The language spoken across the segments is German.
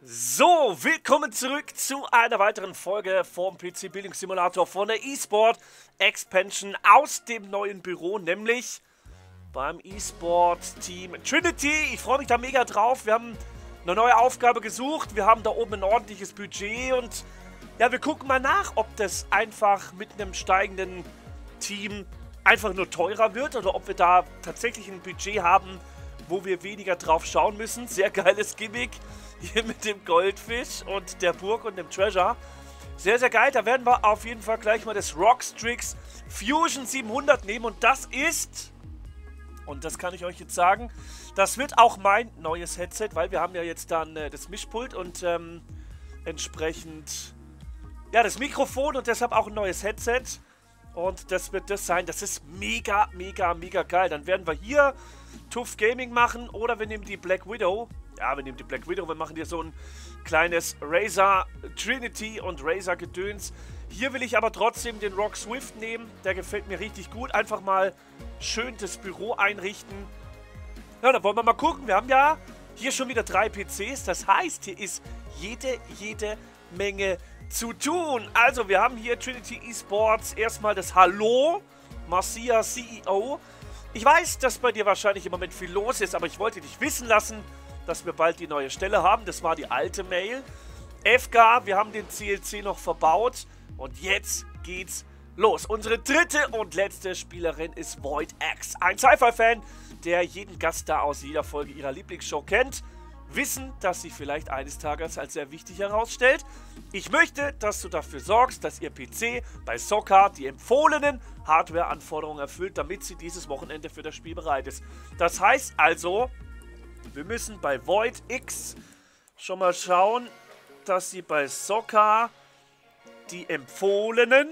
So, willkommen zurück zu einer weiteren Folge vom PC Bildungssimulator von der eSport Expansion aus dem neuen Büro, nämlich beim eSport Team Trinity. Ich freue mich da mega drauf. Wir haben eine neue Aufgabe gesucht. Wir haben da oben ein ordentliches Budget und ja, wir gucken mal nach, ob das einfach mit einem steigenden Team einfach nur teurer wird oder ob wir da tatsächlich ein Budget haben, wo wir weniger drauf schauen müssen. Sehr geiles Gimmick. Hier mit dem Goldfisch und der Burg und dem Treasure. Sehr, sehr geil. Da werden wir auf jeden Fall gleich mal das Rockstrix Fusion 700 nehmen. Und das ist, und das kann ich euch jetzt sagen, das wird auch mein neues Headset, weil wir haben ja jetzt dann das Mischpult und entsprechend, ja, das Mikrofon und deshalb auch ein neues Headset. Und das wird das sein. Das ist mega, mega, mega geil. Dann werden wir hier TUF Gaming machen oder wir nehmen die Black Widow. Ja, wir nehmen die Black Widow, wir machen hier so ein kleines Razer Trinity und Razer Gedöns. Hier will ich aber trotzdem den Rock Swift nehmen, der gefällt mir richtig gut. Einfach mal schön das Büro einrichten. Ja, dann wollen wir mal gucken. Wir haben ja hier schon wieder 3 PCs, das heißt, hier ist jede Menge zu tun. Also, wir haben hier Trinity Esports, erstmal das Hallo, Marcia CEO. Ich weiß, dass bei dir wahrscheinlich im Moment viel los ist, aber ich wollte dich wissen lassen, dass wir bald die neue Stelle haben. Das war die alte Mail. FK, wir haben den CLC noch verbaut. Und jetzt geht's los. Unsere dritte und letzte Spielerin ist Void X. Ein Sci-Fi-Fan, der jeden Gast da aus jeder Folge ihrer Lieblingsshow kennt. Wissen, dass sie vielleicht eines Tages als sehr wichtig herausstellt. Ich möchte, dass du dafür sorgst, dass ihr PC bei Soccer die empfohlenen Hardware-Anforderungen erfüllt, damit sie dieses Wochenende für das Spiel bereit ist. Das heißt also, wir müssen bei Void X schon mal schauen, dass sie bei Soccer die empfohlenen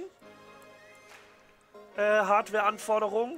Hardware-Anforderungen,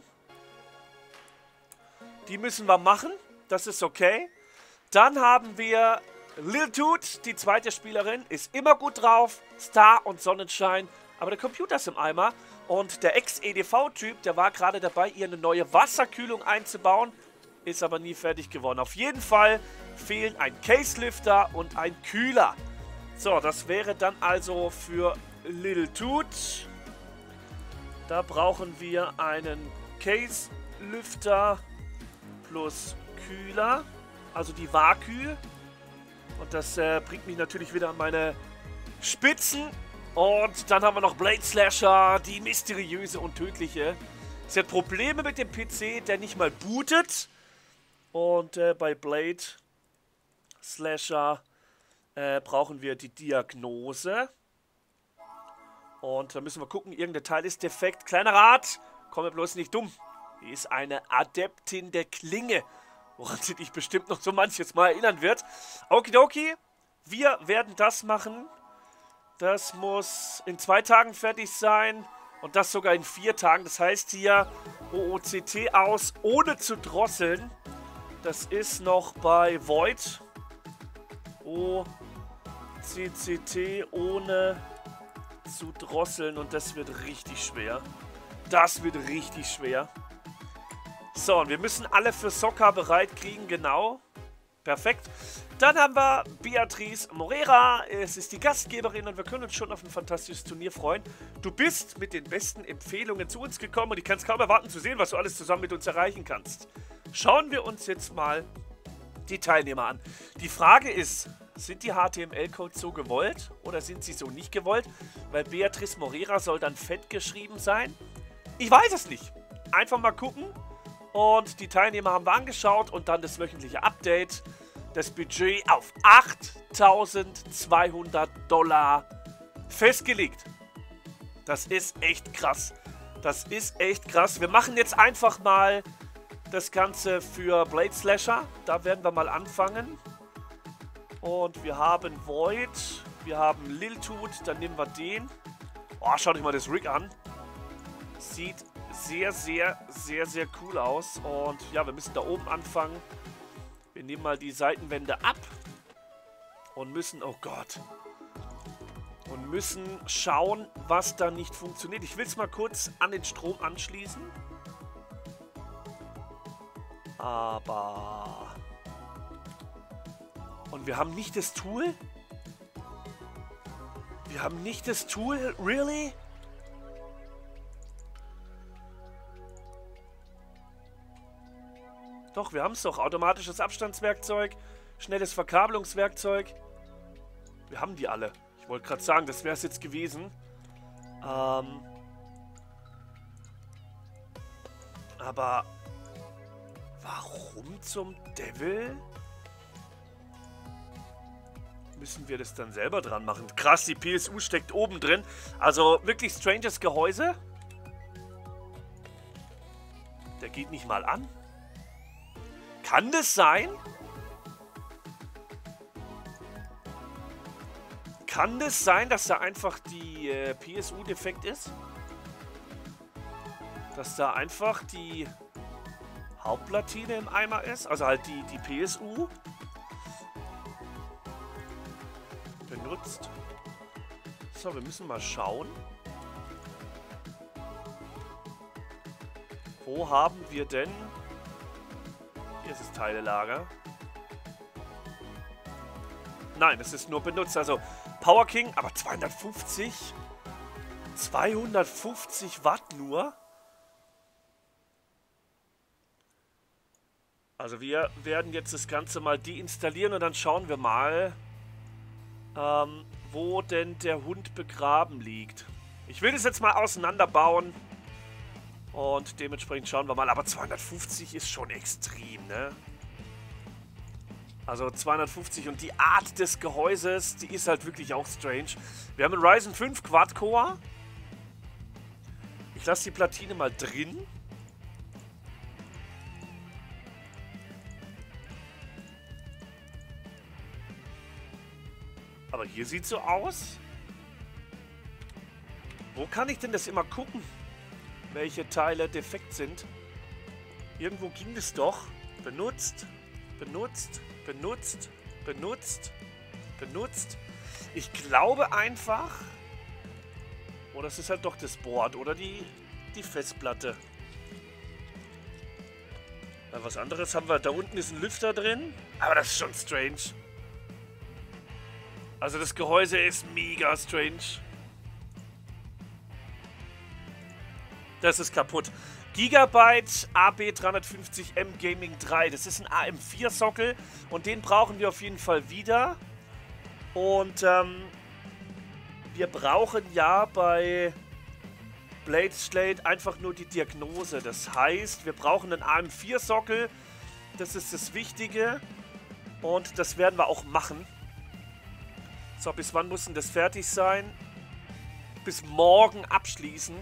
die müssen wir machen. Das ist okay. Dann haben wir Lil Toot, die zweite Spielerin, ist immer gut drauf. Star und Sonnenschein, aber der Computer ist im Eimer. Und der Ex-EDV-Typ, der war gerade dabei, ihr eine neue Wasserkühlung einzubauen. Ist aber nie fertig geworden. Auf jeden Fall fehlen ein Case-Lifter und ein Kühler. So, das wäre dann also für Little Toot. Da brauchen wir einen Case-Lifter plus Kühler. Also die Vakü. Und das bringt mich natürlich wieder an meine Spitzen. Und dann haben wir noch Blade Slasher, die mysteriöse und tödliche. Sie hat Probleme mit dem PC, der nicht mal bootet. Und bei Blade Slasher brauchen wir die Diagnose. Und da müssen wir gucken, irgendein Teil ist defekt. Kleiner Rat, komm mir bloß nicht dumm. Die ist eine Adeptin der Klinge, woran sie dich bestimmt noch so manches Mal erinnern wird. Okidoki, wir werden das machen. Das muss in 2 Tagen fertig sein. Und das sogar in 4 Tagen. Das heißt hier OOCT aus, ohne zu drosseln. Das ist noch bei Void. OCCT ohne zu drosseln. Und das wird richtig schwer. Das wird richtig schwer. So, und wir müssen alle für Soccer bereit kriegen. Genau. Perfekt. Dann haben wir Beatrice Morera. Es ist die Gastgeberin und wir können uns schon auf ein fantastisches Turnier freuen. Du bist mit den besten Empfehlungen zu uns gekommen und ich kann es kaum erwarten zu sehen, was du alles zusammen mit uns erreichen kannst. Schauen wir uns jetzt mal die Teilnehmer an. Die Frage ist, sind die HTML-Codes so gewollt oder sind sie so nicht gewollt? Weil Beatrice Morera soll dann fett geschrieben sein? Ich weiß es nicht. Einfach mal gucken. Und die Teilnehmer haben wir angeschaut und dann das wöchentliche Update. Das Budget auf $8.200 festgelegt. Das ist echt krass. Das ist echt krass. Wir machen jetzt einfach mal das Ganze für Blade Slasher. Da werden wir mal anfangen. Und wir haben Void. Wir haben Lil Toot. Dann nehmen wir den. Oh, schaut euch mal das Rig an. Sieht sehr, sehr, sehr, sehr cool aus. Und ja, wir müssen da oben anfangen. Wir nehmen mal die Seitenwände ab. Und müssen, oh Gott. Und müssen schauen, was da nicht funktioniert. Ich will es mal kurz an den Strom anschließen. Aber Und wir haben nicht das Tool? Wir haben nicht das Tool? Really? Doch, wir haben es doch. Automatisches Abstandswerkzeug, schnelles Verkabelungswerkzeug. Wir haben die alle. Ich wollte gerade sagen, das wäre es jetzt gewesen. Aber warum zum Devil müssen wir das dann selber dran machen? Krass, die PSU steckt oben drin. Also wirklich stranges Gehäuse. Der geht nicht mal an. Kann das sein? Kann das sein, dass da einfach die PSU defekt ist? Dass da einfach die Hauptplatine im Eimer ist? Also halt die PSU benutzt. So, wir müssen mal schauen. Wo haben wir denn... Hier ist das Teilelager. Nein, es ist nur benutzt. Also Power King, aber 250? 250 Watt nur? Also wir werden jetzt das Ganze mal deinstallieren und dann schauen wir mal, wo denn der Hund begraben liegt. Ich will das jetzt mal auseinanderbauen. Und dementsprechend schauen wir mal. Aber 250 ist schon extrem, ne? Also 250 und die Art des Gehäuses, die ist halt wirklich auch strange. Wir haben einen Ryzen 5 Quad-Core. Ich lasse die Platine mal drin. Aber hier sieht so aus. Wo kann ich denn das immer gucken? Welche Teile defekt sind. Irgendwo ging es doch. Benutzt, benutzt, benutzt, benutzt, benutzt. Ich glaube einfach... Oh, das ist halt doch das Board oder die Festplatte. Was anderes haben wir. Da unten ist ein Lüfter drin. Aber das ist schon strange. Also das Gehäuse ist mega strange. Das ist kaputt. Gigabyte AB350M Gaming 3. Das ist ein AM4-Sockel und den brauchen wir auf jeden Fall wieder. Und wir brauchen ja bei Blade einfach nur die Diagnose. Das heißt, wir brauchen einen AM4-Sockel. Das ist das Wichtige. Und das werden wir auch machen. So, bis wann muss denn das fertig sein? Bis morgen abschließen.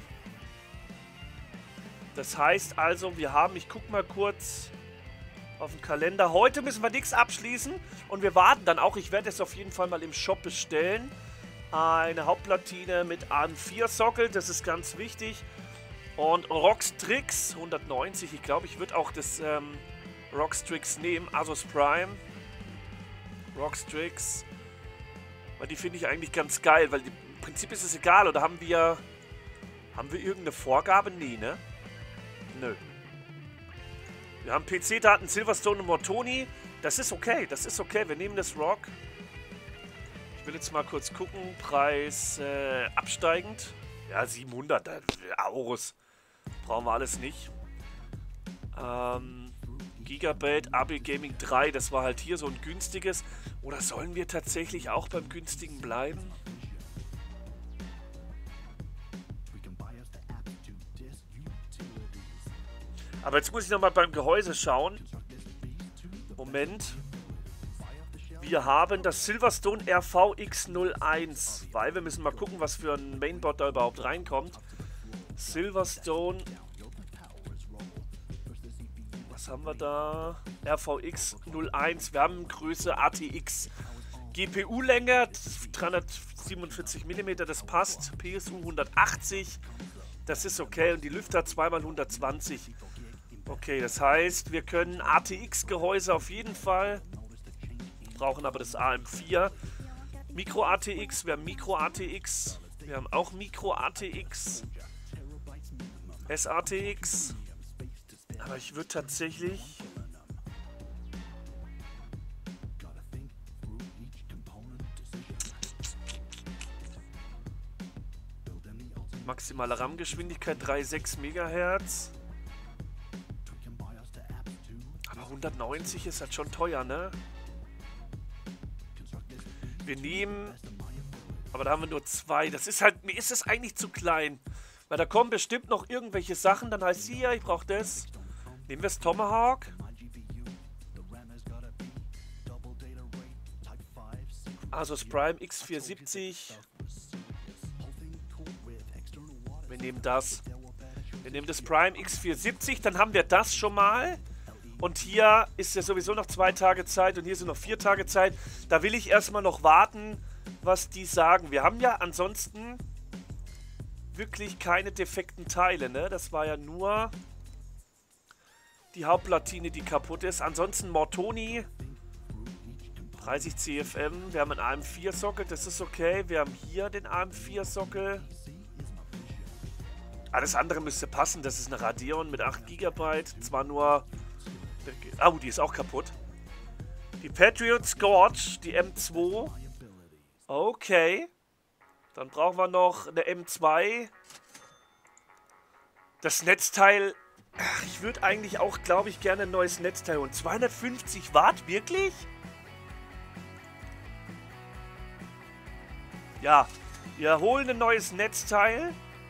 Das heißt also, wir haben, ich gucke mal kurz auf den Kalender. Heute müssen wir nichts abschließen und wir warten dann auch. Ich werde es auf jeden Fall mal im Shop bestellen. Eine Hauptplatine mit AM4-Sockel, das ist ganz wichtig. Und Rockstrix 190, ich glaube, ich würde auch das Rockstrix nehmen. Asus Prime. Rockstrix. Weil die finde ich eigentlich ganz geil, weil im Prinzip ist es egal. Oder haben wir irgendeine Vorgabe? Nee, ne? Nö. Wir haben PC-Daten, Silverstone und Mortoni. Das ist okay, das ist okay. Wir nehmen das Rock. Ich will jetzt mal kurz gucken. Preis absteigend. Ja, 700. Aorus. Brauchen wir alles nicht. Gigabyte, AB Gaming 3. Das war halt hier so ein günstiges. Oder sollen wir tatsächlich auch beim günstigen bleiben? Aber jetzt muss ich nochmal beim Gehäuse schauen. Moment. Wir haben das Silverstone RVX01. Weil wir müssen mal gucken, was für ein Mainboard da überhaupt reinkommt. Silverstone. Was haben wir da? RVX01. Wir haben Größe ATX. GPU-Länge 347 mm. Das passt. PSU 180. Das ist okay. Und die Lüfter 2x120. Okay, das heißt, wir können ATX-Gehäuse auf jeden Fall. Brauchen aber das AM4. Micro-ATX, wir haben Micro-ATX. Wir haben auch Micro-ATX. SATX. Aber ich würde tatsächlich... Maximale RAM-Geschwindigkeit 3,6 MHz. Aber 190 ist halt schon teuer, ne? Wir nehmen... Aber da haben wir nur 2. Das ist halt... Mir ist es eigentlich zu klein. Weil da kommen bestimmt noch irgendwelche Sachen. Dann heißt hier, ich brauche das. Nehmen wir das Tomahawk. Asus Prime X470. Wir nehmen das. Wir nehmen das Prime X470. Dann haben wir das schon mal. Und hier ist ja sowieso noch 2 Tage Zeit. Und hier sind noch 4 Tage Zeit. Da will ich erstmal noch warten, was die sagen. Wir haben ja ansonsten wirklich keine defekten Teile, ne? Das war ja nur die Hauptplatine, die kaputt ist. Ansonsten Mortoni 30 CFM. Wir haben einen AM4-Sockel, das ist okay. Wir haben hier den AM4-Sockel. Alles andere müsste passen. Das ist eine Radeon mit 8 GB. Zwar nur... Oh, die ist auch kaputt. Die Patriot Scorch, die M2. Okay. Dann brauchen wir noch eine M2. Das Netzteil... Ach, ich würde eigentlich auch, glaube ich, gerne ein neues Netzteil holen. 250 Watt? Wirklich? Ja. Wir holen ein neues Netzteil.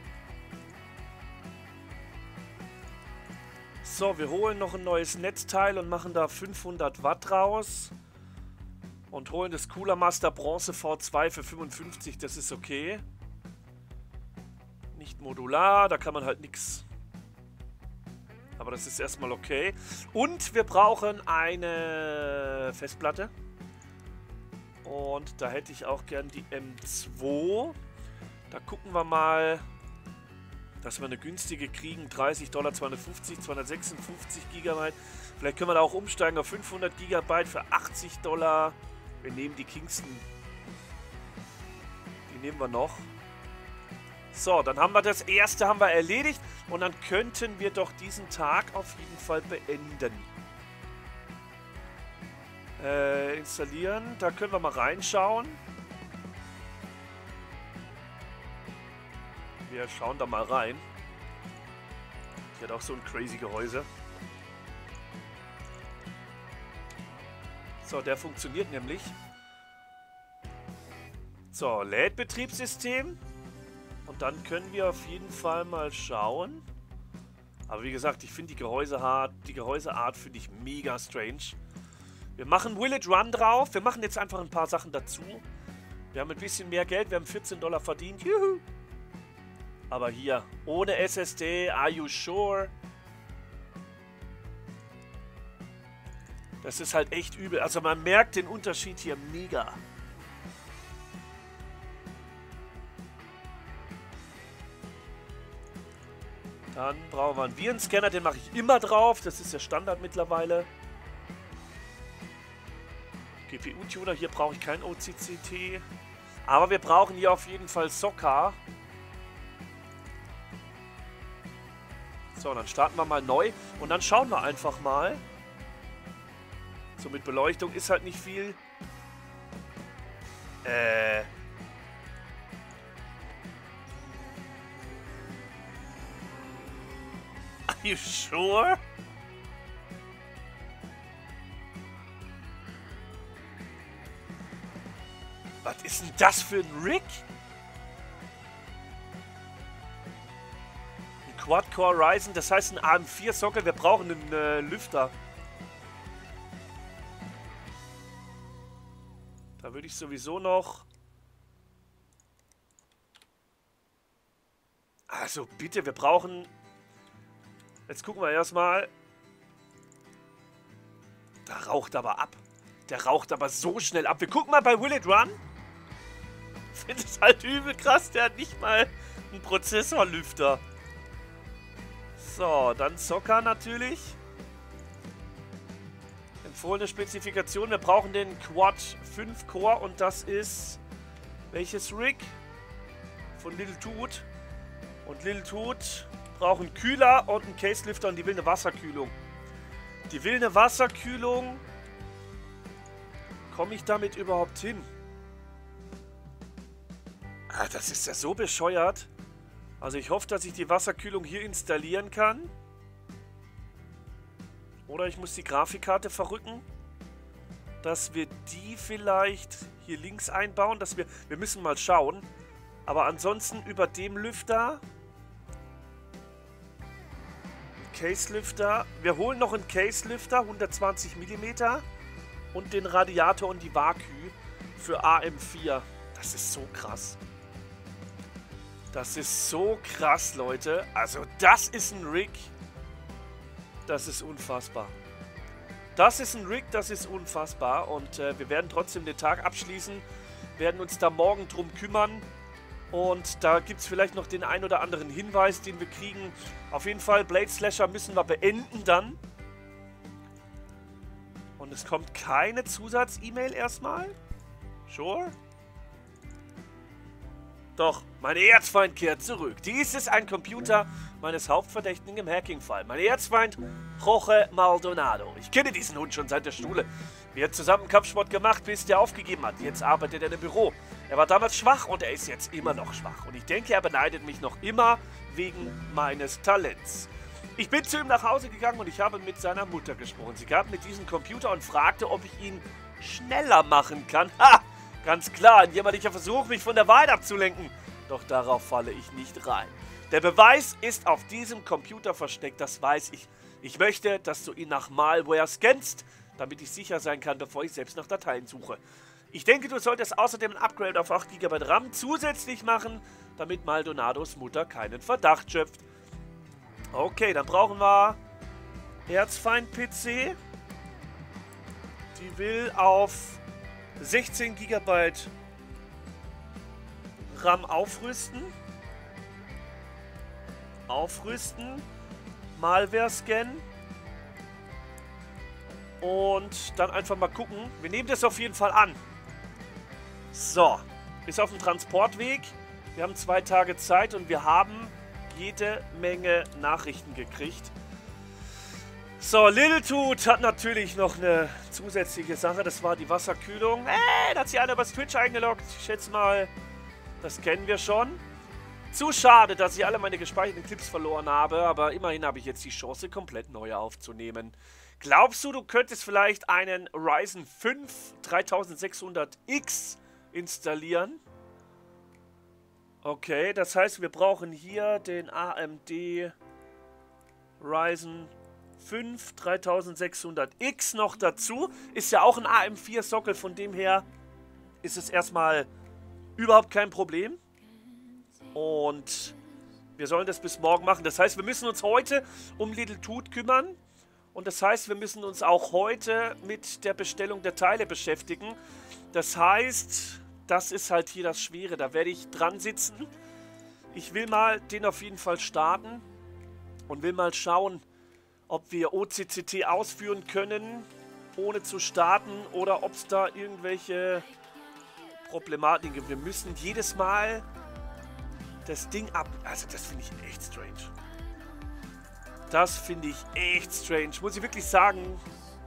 So, wir holen noch ein neues Netzteil und machen da 500 Watt raus. Und holen das Cooler Master Bronze V2 für 55, das ist okay. Nicht modular, da kann man halt nichts. Aber das ist erstmal okay. Und wir brauchen eine Festplatte. Und da hätte ich auch gern die M2. Da gucken wir mal, dass wir eine günstige kriegen. $30, 250, 256 GB. Vielleicht können wir da auch umsteigen auf 500 GB für $80. Wir nehmen die Kingston. Die nehmen wir noch. So, dann haben wir das erste haben wir erledigt. Und dann könnten wir doch diesen Tag auf jeden Fall beenden. Installieren. Da können wir mal reinschauen. Wir schauen da mal rein. Die hat auch so ein crazy Gehäuse. So, der funktioniert nämlich. So, lädt Betriebssystem. Und dann können wir auf jeden Fall mal schauen. Aber wie gesagt, ich finde die Gehäuseart finde ich mega strange. Wir machen Will It Run drauf. Wir machen jetzt einfach ein paar Sachen dazu. Wir haben ein bisschen mehr Geld. Wir haben $14 verdient. Juhu! Aber hier, ohne SSD, are you sure? Das ist halt echt übel. Also man merkt den Unterschied hier mega. Dann brauchen wir einen Virenscanner, den mache ich immer drauf. Das ist ja Standard mittlerweile. GPU-Tuner, hier brauche ich kein OCCT. Aber wir brauchen hier auf jeden Fall Socker. So, dann starten wir mal neu. Und dann schauen wir einfach mal. So, mit Beleuchtung ist halt nicht viel. Are you sure? Was ist denn das für ein Rig? Ein Quad-Core Ryzen, das heißt ein AM4-Sockel. Wir brauchen einen Lüfter. Da würde ich sowieso noch... Also bitte, wir brauchen... Jetzt gucken wir erstmal. Da raucht aber ab. Der raucht aber so schnell ab. Wir gucken mal bei Will It Run. Ich finde es halt übel krass. Der hat nicht mal einen Prozessorlüfter. So, dann Socker natürlich. Empfohlene Spezifikation. Wir brauchen den Quad 5 Core und das ist... Welches Rig? Von Little Toot. Und Little Toot braucht einen Kühler und einen Case-Lifter und die will eine Wasserkühlung. Die will eine Wasserkühlung... Komme ich damit überhaupt hin? Ah, das ist ja so bescheuert. Also ich hoffe, dass ich die Wasserkühlung hier installieren kann. Oder ich muss die Grafikkarte verrücken. Dass wir die vielleicht hier links einbauen. Wir müssen mal schauen. Aber ansonsten über dem Lüfter. Case-Lüfter. Wir holen noch einen Case-Lüfter, 120 mm. Und den Radiator und die Vakü für AM4. Das ist so krass. Das ist so krass, Leute. Also das ist ein Rig. Das ist unfassbar. Das ist ein Rig, das ist unfassbar. Und wir werden trotzdem den Tag abschließen. Werden uns da morgen drum kümmern. Und da gibt es vielleicht noch den ein oder anderen Hinweis, den wir kriegen. Auf jeden Fall, Blade Slasher müssen wir beenden dann. Und es kommt keine Zusatz-E-Mail erstmal. Sure. Doch, mein Erzfeind kehrt zurück. Dies ist ein Computer meines Hauptverdächtigen im Hacking-Fall. Mein Erzfeind, Jorge Maldonado. Ich kenne diesen Hund schon seit der Schule. Wir haben zusammen Kampfsport gemacht, bis der aufgegeben hat. Jetzt arbeitet er im Büro. Er war damals schwach und er ist jetzt immer noch schwach. Und ich denke, er beneidet mich noch immer wegen meines Talents. Ich bin zu ihm nach Hause gegangen und ich habe mit seiner Mutter gesprochen. Sie gab mir diesen Computer und fragte, ob ich ihn schneller machen kann. Ha! Ganz klar, ein jämmerlicher Versuch, mich von der Wahrheit abzulenken. Doch darauf falle ich nicht rein. Der Beweis ist auf diesem Computer versteckt, das weiß ich. Ich möchte, dass du ihn nach Malware scannst, damit ich sicher sein kann, bevor ich selbst nach Dateien suche. Ich denke, du solltest außerdem ein Upgrade auf 8 GB RAM zusätzlich machen, damit Maldonados Mutter keinen Verdacht schöpft. Okay, dann brauchen wir Erzfeind-PC. Die will auf 16 GB RAM aufrüsten. Malware-Scan. Und dann einfach mal gucken. Wir nehmen das auf jeden Fall an. So, ist auf dem Transportweg. Wir haben 2 Tage Zeit und wir haben jede Menge Nachrichten gekriegt. So, Little Toot hat natürlich noch eine zusätzliche Sache. Das war die Wasserkühlung. Da hat sich einer über Twitch eingeloggt. Ich schätze mal, das kennen wir schon. Zu schade, dass ich alle meine gespeicherten Clips verloren habe. Aber immerhin habe ich jetzt die Chance, komplett neue aufzunehmen. Glaubst du, du könntest vielleicht einen Ryzen 5 3600X installieren? Okay, das heißt, wir brauchen hier den AMD Ryzen 5 3600X noch dazu. Ist ja auch ein AM4-Sockel, von dem her ist es erstmal überhaupt kein Problem. Und wir sollen das bis morgen machen. Das heißt, wir müssen uns heute um Little Toot kümmern. Und das heißt, wir müssen uns auch heute mit der Bestellung der Teile beschäftigen. Das heißt, das ist halt hier das Schwere. Da werde ich dran sitzen. Ich will mal den auf jeden Fall starten. Und will mal schauen, ob wir OCCT ausführen können, ohne zu starten. Oder ob es da irgendwelche Problematiken gibt. Wir müssen jedes Mal das Ding ab... Also das finde ich echt strange. Das finde ich echt strange, muss ich wirklich sagen.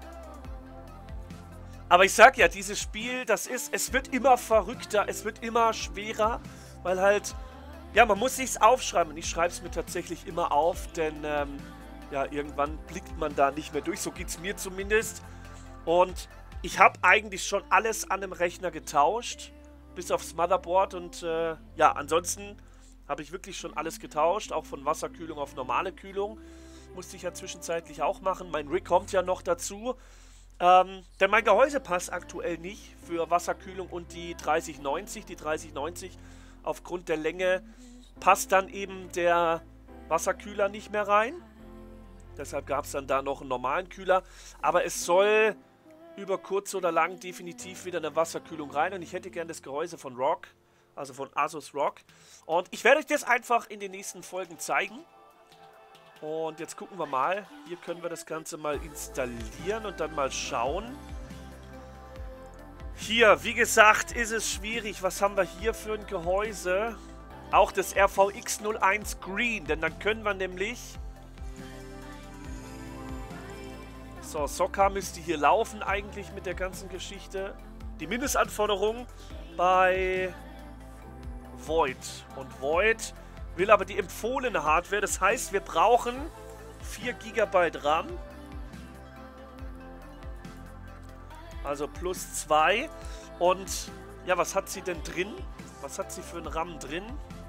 Aber ich sag ja, dieses Spiel, es wird immer verrückter, es wird immer schwerer, weil halt, ja, man muss sich's aufschreiben und ich schreibe es mir tatsächlich immer auf, denn, ja, irgendwann blickt man da nicht mehr durch, so geht's mir zumindest. Und ich habe eigentlich schon alles an dem Rechner getauscht, bis aufs Motherboard und, ja, ansonsten habe ich wirklich schon alles getauscht, auch von Wasserkühlung auf normale Kühlung. Musste ich ja zwischenzeitlich auch machen. Mein Rig kommt ja noch dazu. Denn mein Gehäuse passt aktuell nicht für Wasserkühlung und die 3090. Die 3090 aufgrund der Länge passt dann eben der Wasserkühler nicht mehr rein. Deshalb gab es dann da noch einen normalen Kühler. Aber es soll über kurz oder lang definitiv wieder eine Wasserkühlung rein. Und ich hätte gern das Gehäuse von ROG, also von Asus ROG. Und ich werde euch das einfach in den nächsten Folgen zeigen. Und jetzt gucken wir mal. Hier können wir das Ganze mal installieren und dann mal schauen. Hier, wie gesagt, ist es schwierig. Was haben wir hier für ein Gehäuse? Auch das RVX 01 Green, denn dann können wir nämlich... So, Soccer müsste hier laufen eigentlich mit der ganzen Geschichte. Die Mindestanforderung bei Void. Und Void will aber die empfohlene Hardware. Das heißt, wir brauchen 4 GB RAM. Also plus 2. Und ja, was hat sie denn drin? Was hat sie für einen RAM drin?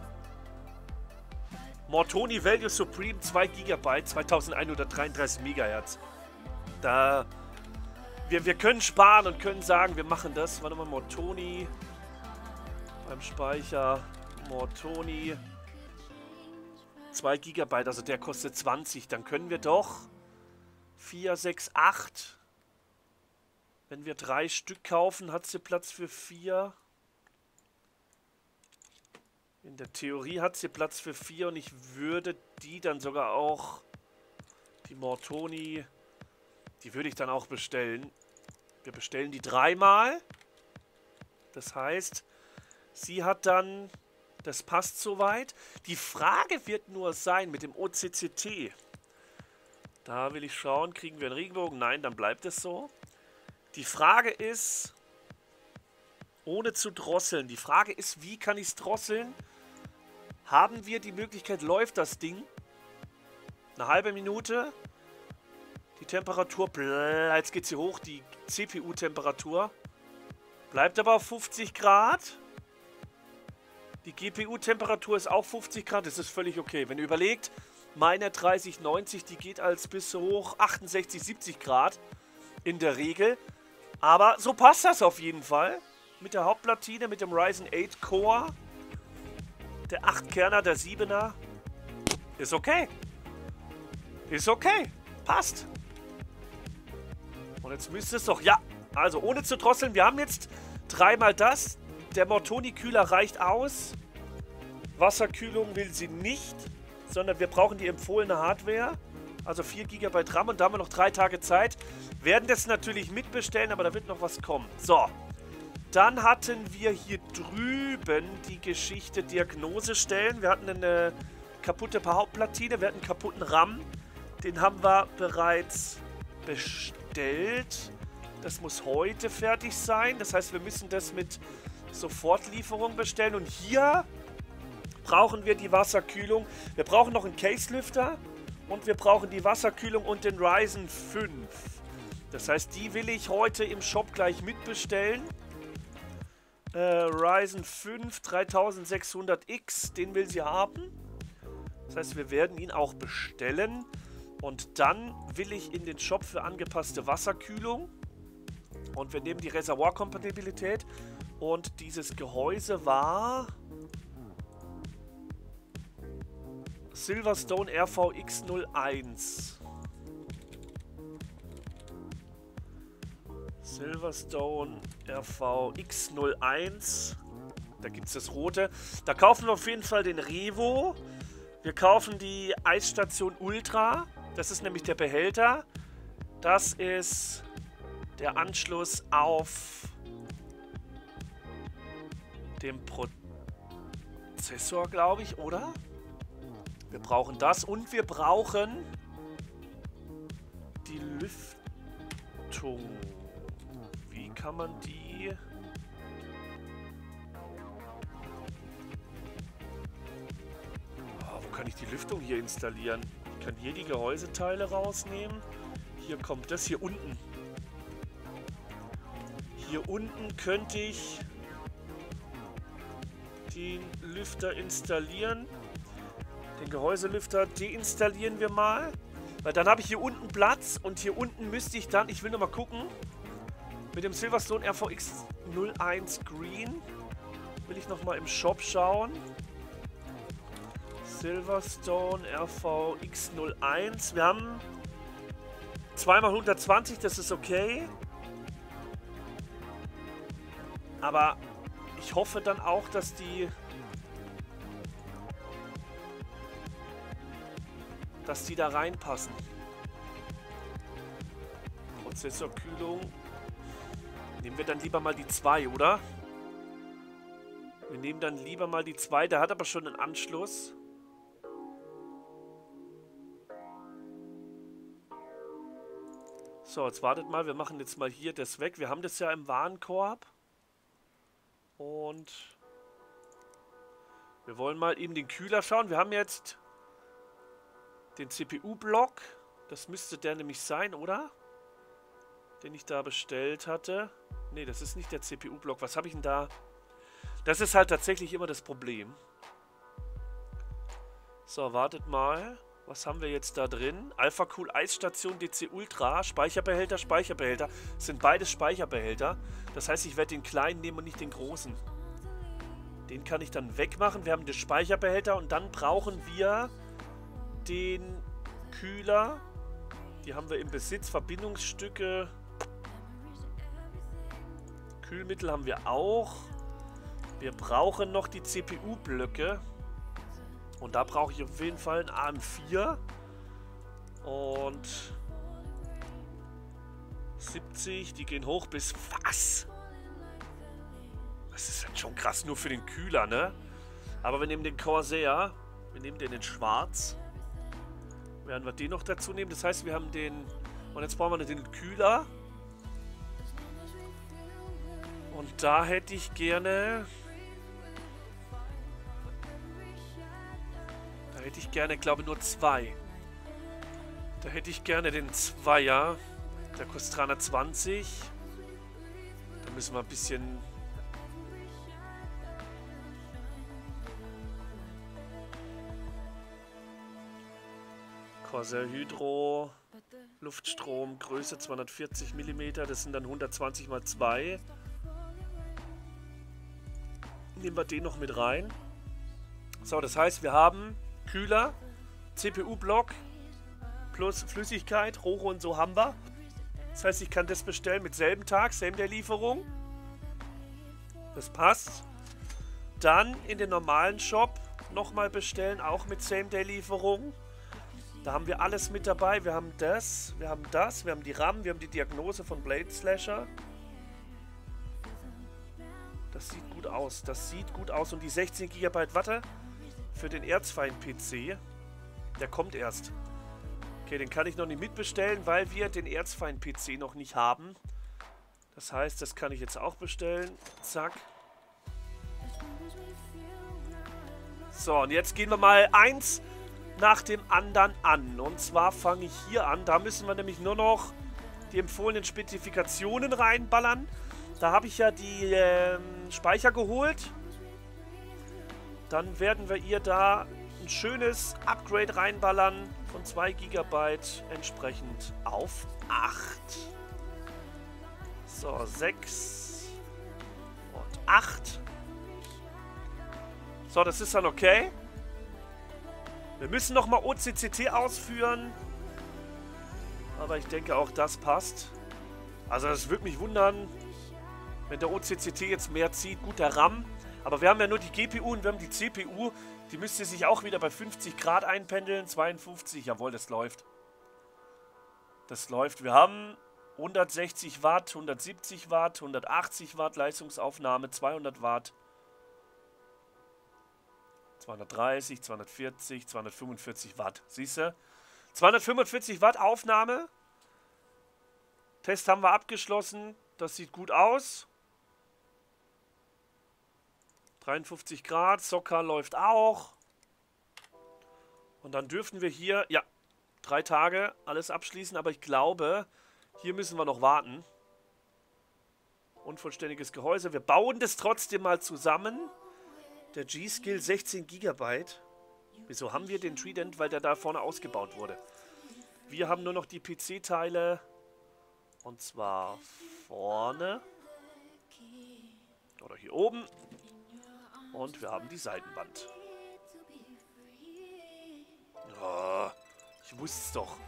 Mortoni Value Supreme 2 GB, 2133 MHz. Da... Wir können sparen und können sagen, wir machen das. Warte mal, Mortoni. Beim Speicher. Mortoni. 2 GB, also der kostet 20. Dann können wir doch 4, 6, 8. Wenn wir 3 Stück kaufen, hat sie Platz für 4. In der Theorie hat sie Platz für 4 und ich würde die dann sogar auch, die Mortoni, die würde ich dann auch bestellen. Wir bestellen die 3-mal. Das heißt, sie hat dann, das passt soweit. Die Frage wird nur sein mit dem OCCT. Da will ich schauen, kriegen wir einen Regenbogen? Nein, dann bleibt es so. Die Frage ist, ohne zu drosseln, die Frage ist, wie kann ich es drosseln? Haben wir die Möglichkeit, läuft das Ding? Eine halbe Minute. Die Temperatur, jetzt geht sie hoch, die CPU-Temperatur. Bleibt aber auf 50 Grad. Die GPU-Temperatur ist auch 50 Grad, das ist völlig okay. Wenn ihr überlegt, meine 3090, die geht als bis hoch 68, 70 Grad in der Regel. Aber so passt das auf jeden Fall. Mit der Hauptplatine, mit dem Ryzen 8 Core. Der 8-Kerner, der 7er. Ist okay. Ist okay. Passt. Und jetzt müsste es doch... Ja, also ohne zu drosseln. Wir haben jetzt 3-mal das. Der Mortoni-Kühler reicht aus. Wasserkühlung will sie nicht. Sondern wir brauchen die empfohlene Hardware. Also 4 GB RAM. Und da haben wir noch 3 Tage Zeit. Werden das natürlich mitbestellen, aber da wird noch was kommen. So. Dann hatten wir hier drüben die Geschichte Diagnose stellen. Wir hatten eine kaputte Hauptplatine. Wir hatten einen kaputten RAM. Den haben wir bereits bestellt. Das muss heute fertig sein. Das heißt, wir müssen das mit Sofortlieferung bestellen. Und hier brauchen wir die Wasserkühlung. Wir brauchen noch einen Case-Lüfter. Und wir brauchen die Wasserkühlung und den Ryzen 5. Das heißt, die will ich heute im Shop gleich mitbestellen. Ryzen 5 3600X, den will sie haben. Das heißt, wir werden ihn auch bestellen. Und dann will ich in den Shop für angepasste Wasserkühlung. Und wir nehmen die Reservoir-Kompatibilität. Und dieses Gehäuse war Silverstone RVX01. Silverstone RVX01. Da gibt es das rote. Da kaufen wir auf jeden Fall den Revo. Wir kaufen die Eisstation Ultra. Das ist nämlich der Behälter. Das ist der Anschluss auf dem Prozessor, glaube ich, oder? Wir brauchen das und wir brauchen die Lüftung. Wie kann man die... Oh, wo kann ich die Lüftung hier installieren? Ich kann hier die Gehäuseteile rausnehmen. Hier kommt das hier unten. Hier unten könnte ich den Lüfter installieren. Den Gehäuselüfter deinstallieren wir mal. Weil dann habe ich hier unten Platz und hier unten müsste ich dann, ich will noch mal gucken, mit dem Silverstone RVX01 Green will ich noch mal im Shop schauen. Silverstone RVX01. Wir haben 2x120, das ist okay. Aber ich hoffe dann auch, dass die da reinpassen. Prozessorkühlung. Nehmen wir dann lieber mal die 2, oder? Wir nehmen dann lieber mal die 2. Der hat aber schon einen Anschluss. So, jetzt wartet mal. Wir machen jetzt mal hier das weg. Wir haben das ja im Warenkorb. Und Wir wollen mal eben den Kühler schauen. Wir haben jetzt den CPU-Block. Das müsste der nämlich sein, oder? Den ich da bestellt hatte. Ne, das ist nicht der CPU-Block. Was habe ich denn da? Das ist halt tatsächlich immer das Problem. So, wartet mal. Was haben wir jetzt da drin? Alpha Cool Eisstation DC Ultra. Speicherbehälter, Speicherbehälter. Das sind beides Speicherbehälter. Das heißt, ich werde den kleinen nehmen und nicht den großen. Den kann ich dann wegmachen. Wir haben den Speicherbehälter und dann brauchen wir den Kühler. Die haben wir im Besitz. Verbindungsstücke. Kühlmittel haben wir auch. Wir brauchen noch die CPU-Blöcke. Und da brauche ich auf jeden Fall einen AM4. Und 70. Die gehen hoch bis was? Das ist halt schon krass, nur für den Kühler, ne? Aber wir nehmen den Corsair. Wir nehmen den in schwarz. Werden wir den noch dazu nehmen. Das heißt, wir haben den... Und jetzt brauchen wir den Kühler. Und da hätte ich gerne... Da hätte ich gerne, glaube ich, nur 2. Da hätte ich gerne den 2er. Der kostet 320. Da müssen wir ein bisschen... Corsair Hydro, Luftstrom, Größe 240 mm, das sind dann 120 x 2. Nehmen wir den noch mit rein. So, das heißt, wir haben Kühler, CPU-Block plus Flüssigkeit, Rohre und so haben wir. Das heißt, ich kann das bestellen mit selben Tag, Same-Day-Lieferung. Das passt. Dann in den normalen Shop nochmal bestellen, auch mit Same-Day-Lieferung. Da haben wir alles mit dabei. Wir haben das, wir haben das, wir haben die RAM, wir haben die Diagnose von Blade Slasher. Das sieht gut aus. Das sieht gut aus. Und die 16 GB Watte für den Erzfeind-PC, der kommt erst. Okay, den kann ich noch nicht mitbestellen, weil wir den Erzfeind-PC noch nicht haben. Das heißt, das kann ich jetzt auch bestellen. Zack. So, und jetzt gehen wir mal eins nach dem anderen an. Und zwar fange ich hier an. Da müssen wir nämlich nur noch die empfohlenen Spezifikationen reinballern. Da habe ich ja die Speicher geholt. Dann werden wir ihr da ein schönes Upgrade reinballern von 2 GB entsprechend auf 8. So, 6 und 8. So, das ist dann okay. Wir müssen nochmal OCCT ausführen. Aber ich denke, auch das passt. Also, das würde mich wundern, wenn der OCCT jetzt mehr zieht. Gut, der RAM. Aber wir haben ja nur die GPU und wir haben die CPU. Die müsste sich auch wieder bei 50 Grad einpendeln. 52. Jawohl, das läuft. Das läuft. Wir haben 160 Watt, 170 Watt, 180 Watt Leistungsaufnahme, 200 Watt. 230, 240, 245 Watt. Siehst du? 245 Watt Aufnahme. Test haben wir abgeschlossen. Das sieht gut aus. 53 Grad. Socker läuft auch. Und dann dürften wir hier, ja, 3 Tage alles abschließen. Aber ich glaube, hier müssen wir noch warten. Unvollständiges Gehäuse. Wir bauen das trotzdem mal zusammen. Der G-Skill 16 GB. Wieso haben wir den Trident? Weil der da vorne ausgebaut wurde. Wir haben nur noch die PC-Teile. Und zwar vorne. Oder hier oben. Und wir haben die Seitenwand. Oh, ich wusste es doch.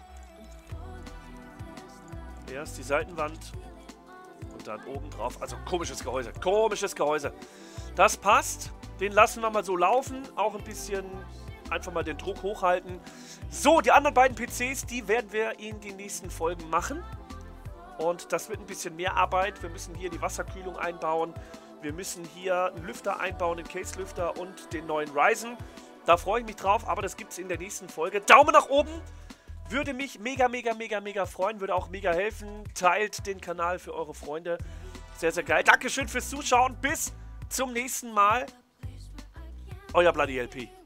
Erst die Seitenwand. Und dann oben drauf. Also komisches Gehäuse. Komisches Gehäuse. Das passt. Den lassen wir mal so laufen. Auch ein bisschen einfach mal den Druck hochhalten. So, die anderen beiden PCs, die werden wir in den nächsten Folgen machen. Und das wird ein bisschen mehr Arbeit. Wir müssen hier die Wasserkühlung einbauen. Wir müssen hier einen Lüfter einbauen, den Case-Lüfter und den neuen Ryzen. Da freue ich mich drauf, aber das gibt es in der nächsten Folge. Daumen nach oben. Würde mich mega, mega, mega, mega freuen. Würde auch mega helfen. Teilt den Kanal für eure Freunde. Sehr, sehr geil. Dankeschön fürs Zuschauen. Bis zum nächsten Mal. Euer Bloody LP.